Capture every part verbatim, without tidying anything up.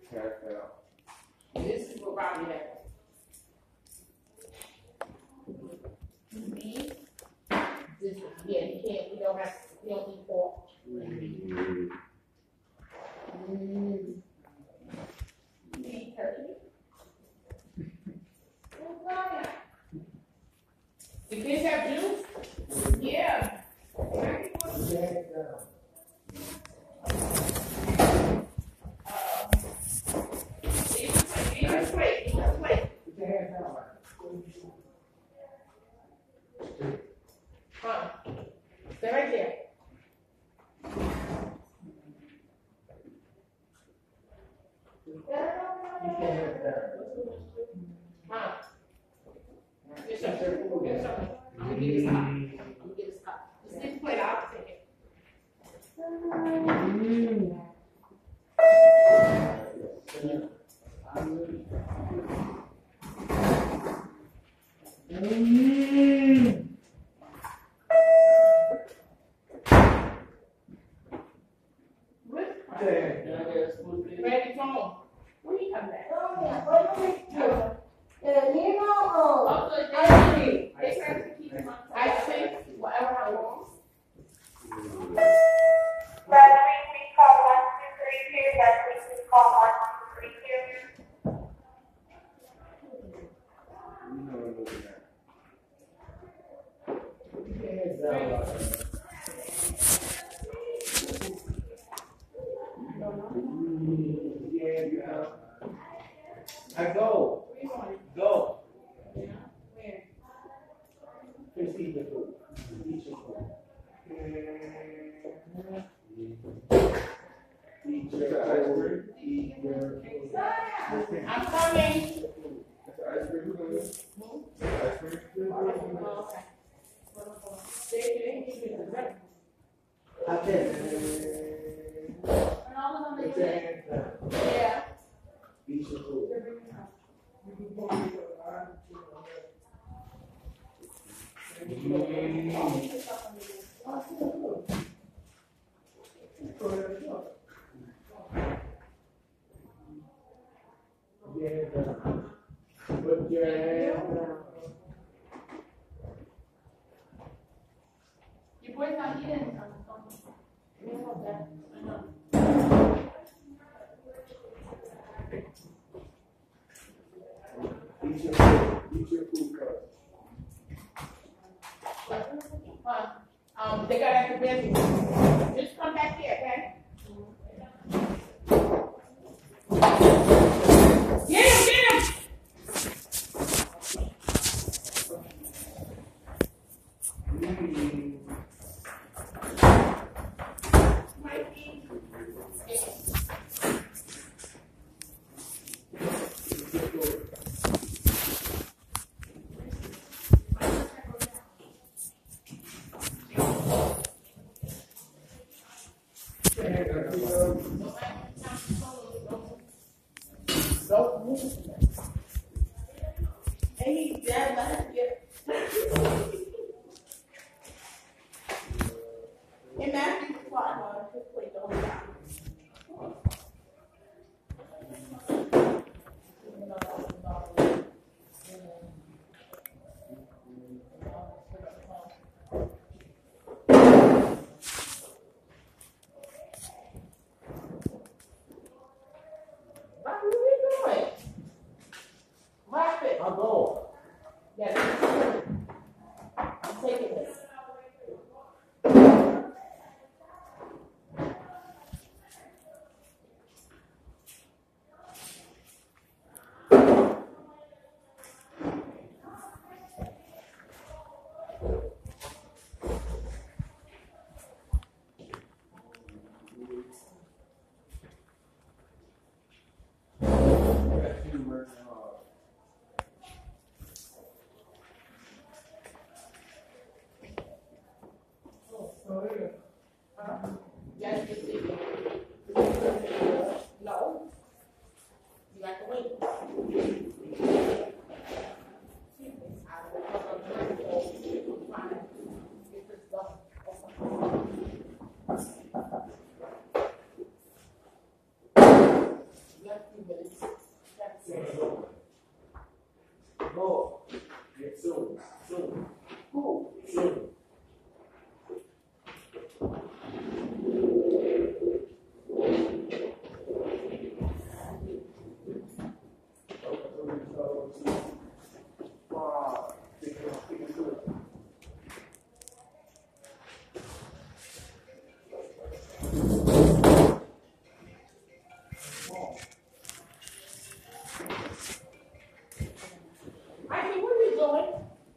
This is what Robbie had. This, yeah, he can't, he don't have, he don't eat pork. Mm. Mm. He eat turkey. The kids have juice? Yeah. Huh. Stay right there. Huh. Get some. Get some. I'm gonna get his cup. I'm gonna get his cup. Just leave the plate out. I'll take it. Ready, come on. When you come back? Ice cream, whatever I want. That means we call one, two, three, two. That means we call one, two, three, two. I go. Go. Just eat the food. Eat your food. Eat your food. Eat your food. I'm coming. Ice cream. Ice cream. I did. Yeah. Eat your food. Put your hand down. Your boy's not eating. We don't want that. I know. Eat your food. Eat your food first. Huh? Um, they got after busy. Just come back here, okay? Get him, get him! Don't move. Hey, Dad, let us get. Hey, Matthew, fine on this plate, don't stop. I'll go. Yes. I'm taking this. Yes, you see. No. You got to wait. You got a few minutes. You got to say. No. Yeah, soon, soon. Who? Soon. Ivy, what are you doing?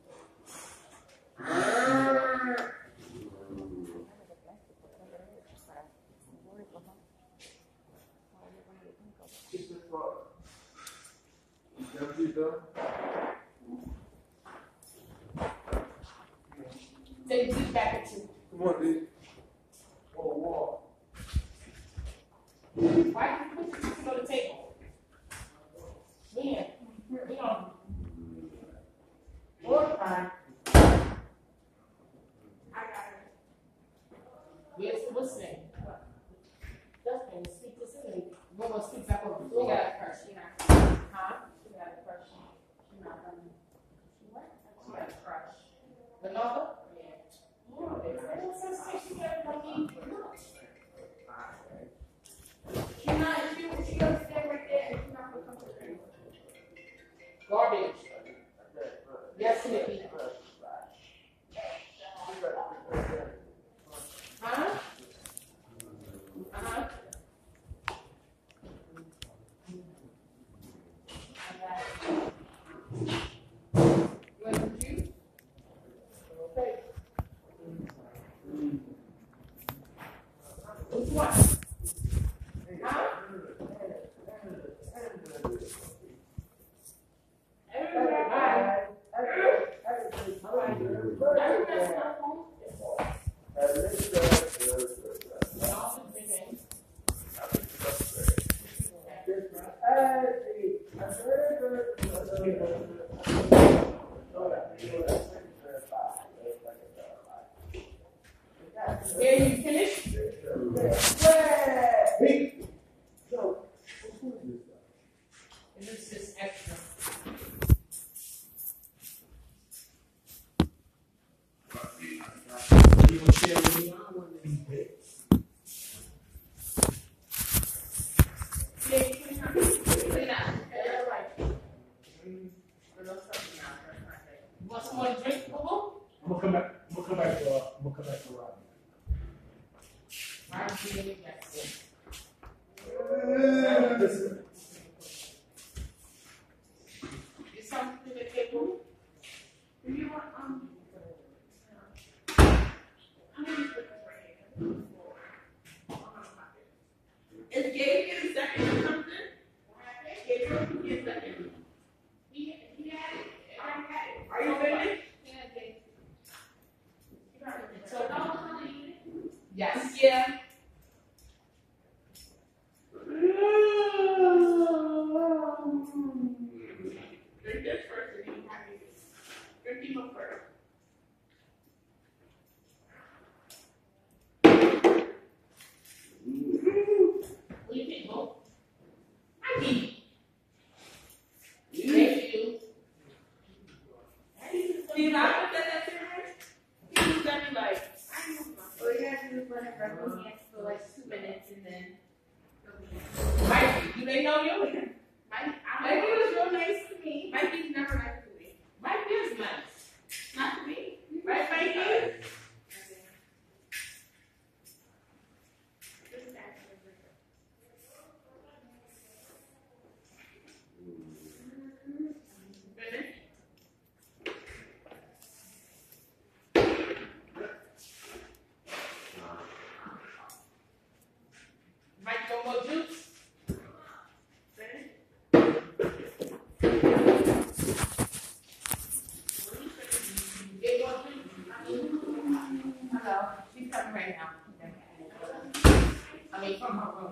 Six o'clock. You done, you done? Take this back at you. Come on, dude. Whoa, whoa. Why did you put this on the table? Leanne, we on. More time. I got it. Yes, what's his name? Justin, speak to somebody. You want to speak back over the She floor? got it first, she not, Huh? she got it first, she not done. She what? She got a crush. Another? Yeah. Oh, they said, what's that say she got it from me? She not, she, she gonna stand right there and she not gonna come to the table. Garbage. Yes, Nicky. Huh? Uh-huh. What did you? Okay. Which one? Huh? Everybody. All right. Everybody's on phone. And also the name. Yeah, you finished? Hey! And this is extra. You want to share with me? I want these bits. Yeah, you can have it. Clean up. Yeah, right. For those stuff now, that's not it. You want someone to drink, Boo? I'm gonna come back, I'm gonna come back to, uh, I'm gonna come back to Robbie. I'm doing it next week. Listen, Is something to the table? Do you want, um, how many put this right here? Is Gabe in a second or something? Gabriel, can you get a second? He, he had it. I already had it. Are you finished? Yeah, okay. So, yes. Yeah. Drink this first and then you have it. Drink him up first. What do you think, Boo? I need. Thank you. See, if I put that at your head, he was gonna be like, I know. All you gotta do is let it run on hands for like two minutes and then. Mike, do they know you? Mike, Mike was real nice to me. Mike is never nice to me. Mike is nice. Not to me. Right, Mikey? Finish? Mike, no more juice? Finish? Get more juice? Hello. She's coming right now. I mean, from her room.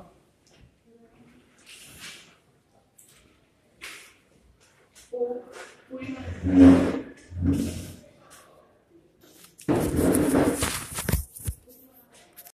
Who, who you gonna?